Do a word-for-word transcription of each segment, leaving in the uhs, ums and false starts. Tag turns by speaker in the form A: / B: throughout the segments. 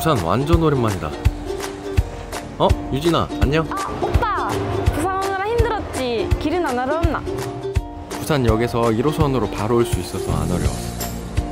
A: 부산 완전 오랜만이다. 어? 유진아 안녕?
B: 아 오빠! 부산 오느라 힘들었지? 길은 안 어려웠나?
A: 부산역에서 일 호선으로 바로 올 수 있어서 안 어려웠어.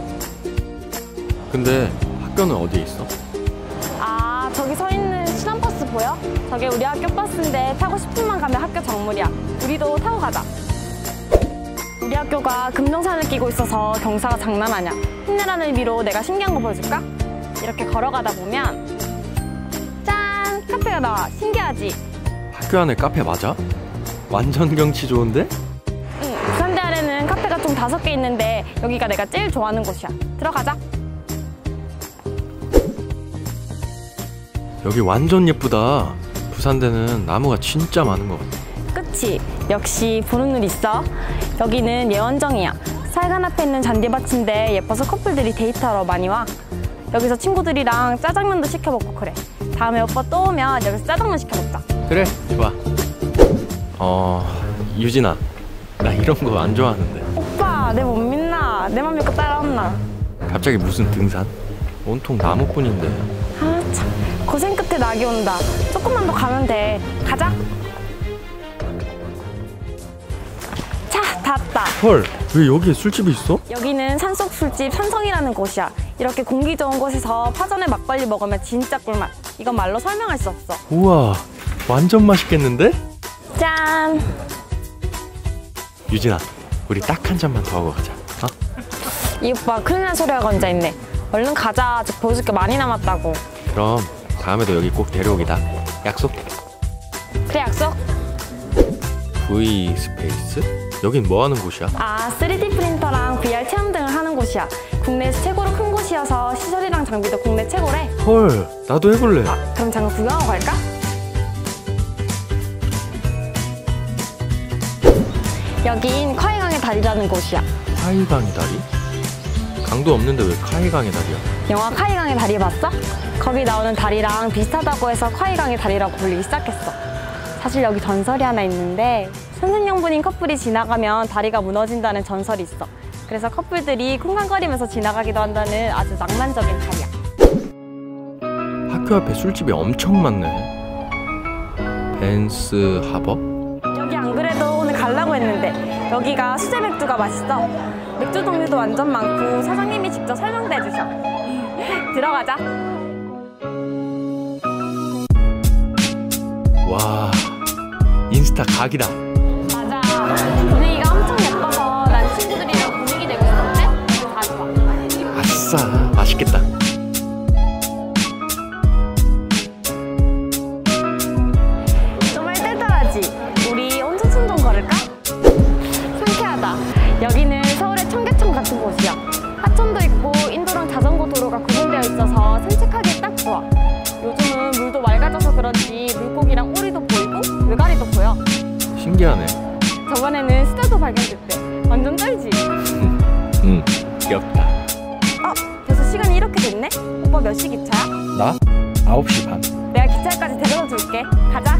A: 근데 학교는 어디에 있어?
B: 아 저기 서 있는 신한버스 보여? 저게 우리 학교 버스인데 타고 십 분만 가면 학교 정문이야. 우리도 타고 가자. 우리 학교가 금정산을 끼고 있어서 경사가 장난 아니야. 힘내라는 의미로 내가 신기한 거 보여줄까? 이렇게 걸어가다 보면 짠! 카페가 나와. 신기하지?
A: 학교 안에 카페 맞아? 완전 경치 좋은데?
B: 응, 부산대 아래는 카페가 총 다섯 개 있는데 여기가 내가 제일 좋아하는 곳이야. 들어가자.
A: 여기 완전 예쁘다. 부산대는 나무가 진짜 많은 것 같아.
B: 그치? 역시 보는 눈 있어. 여기는 예원정이야. 사이관 앞에 있는 잔디밭인데 예뻐서 커플들이 데이트하러 많이 와. 여기서 친구들이랑 짜장면도 시켜 먹고 그래. 다음에 오빠 또 오면 여기서 짜장면 시켜 먹자.
A: 그래, 좋아. 어... 유진아, 나 이런 거 안 좋아하는데.
B: 오빠, 내 못 믿나? 내 맘 믿고 따라왔나?
A: 갑자기 무슨 등산? 온통 나무뿐인데.
B: 아 참, 고생 끝에 낙이 온다. 조금만 더 가면 돼. 가자. 자, 다 왔다.
A: 헐, 왜 여기에 술집이 있어?
B: 여기는 산속 술집 산성이라는 곳이야. 이렇게 공기 좋은 곳에서 파전에 막걸리 먹으면 진짜 꿀맛. 이건 말로 설명할 수 없어.
A: 우와, 완전 맛있겠는데?
B: 짠!
A: 유진아, 우리 딱 한 잔만 더 하고 가자. 어?
B: 이 오빠 큰일 날 소리 하고 앉아있네. 얼른 가자. 아직 보여줄 게 많이 남았다고.
A: 그럼 다음에도 여기 꼭 데려오기다. 약속?
B: 그래, 약속?
A: V 스페이스? 여긴 뭐 하는 곳이야?
B: 아, 쓰리디 프린터랑 브이알 체험 등을 하는 곳이야. 국내에서 최고로 큰 곳이어서 시설이랑 장비도 국내 최고래.
A: 헐, 나도 해볼래.
B: 아, 그럼 잠깐 구경하고 갈까? 여긴 카이강의 다리라는 곳이야.
A: 카이강의 다리? 강도 없는데 왜 카이강의 다리야?
B: 영화 카이강의 다리 봤어? 거기 나오는 다리랑 비슷하다고 해서 카이강의 다리라고 불리기 시작했어. 사실 여기 전설이 하나 있는데 선생님분인 커플이 지나가면 다리가 무너진다는 전설이 있어. 그래서 커플들이 쿵쾅거리면서 지나가기도 한다는 아주 낭만적인 다리야.
A: 학교 앞에 술집이 엄청 많네. 벤스 하버?
B: 여기 안 그래도 오늘 가려고 했는데 여기가 수제 맥주가 맛있어. 맥주 종류도 완전 많고 사장님이 직접 설명도 해주셔. 들어가자.
A: 와, 인스타 각이다.
B: 맞아. 분위기가 엄청 예뻐서 난 친구들이랑 분위기 내고 싶은데 다 좋아.
A: 아싸, 맛있겠다.
B: 정말 뜰뜰하지? 우리 온천천 좀 걸을까? 상쾌하다. 여기는 서울의 청계천 같은 곳이야. 하천도 있고 인도랑 자전거 도로가 구분되어 있어서 산책하기 딱 좋아. 요즘은 물도 맑아져서 그런지 물고기랑 오리도 보이고 물갈이도 보여.
A: 신기하네.
B: 저번에는 수다도 발견됐대. 완전 쩔지?
A: 응, 귀엽다.
B: 어? 벌써 시간이 이렇게 됐네? 오빠 몇 시 기차야?
A: 나? 아홉 시 반.
B: 내가 기차역까지 데려다 줄게. 가자.